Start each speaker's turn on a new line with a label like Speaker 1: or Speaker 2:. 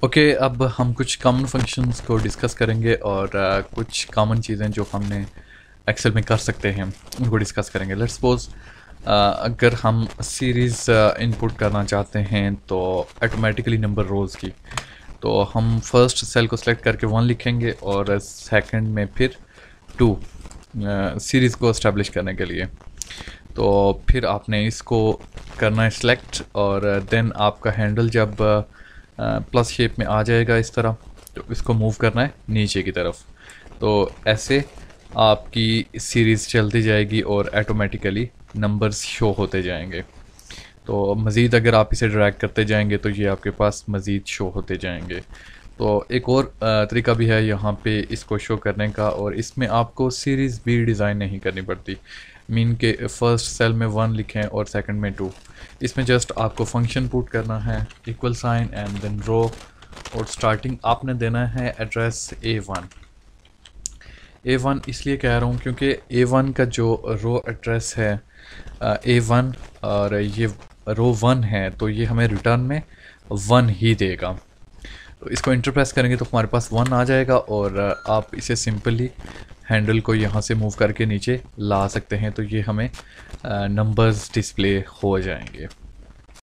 Speaker 1: Okay, अब हम कुछ कॉमन फंक्शंस को डिस्कस करेंगे और कुछ कॉमन चीज़ें जो हमने एक्सेल में कर सकते हैं उनको डिस्कस करेंगे। लेट्स सपोज अगर हम सीरीज़ इनपुट करना चाहते हैं तो ऑटोमेटिकली नंबर रोज़ की, तो हम फर्स्ट सेल को सिलेक्ट करके 1 लिखेंगे और सेकंड में फिर 2 सीरीज़ को इस्टेब्लिश करने के लिए। तो फिर आपने इसको करना है सिलेक्ट और देन आपका हैंडल जब प्लस शेप में आ जाएगा इस तरह, तो इसको मूव करना है नीचे की तरफ। तो ऐसे आपकी सीरीज़ चलती जाएगी और ऑटोमेटिकली नंबर्स शो होते जाएंगे। तो मज़ीद अगर आप इसे ड्रैग करते जाएंगे तो ये आपके पास मज़ीद शो होते जाएंगे। तो एक और तरीका भी है यहाँ पे इसको शो करने का, और इसमें आपको सीरीज़ भी डिज़ाइन नहीं करनी पड़ती। मीन के फर्स्ट सेल में 1 लिखें और सेकंड में 2। इसमें जस्ट आपको फंक्शन पुट करना है equal sign and then row, और स्टार्टिंग आपने देना है एड्रेस A1। A1 इसलिए कह रहा हूँ क्योंकि A1 का जो रो एड्रेस है A1 और ये रो 1 है, तो ये हमें रिटर्न में 1 ही देगा। तो इसको इंटर प्रेस करेंगे तो हमारे पास 1 आ जाएगा और आप इसे सिंपली हैंडल को यहाँ से मूव करके नीचे ला सकते हैं, तो ये हमें नंबर्स डिस्प्ले हो जाएंगे।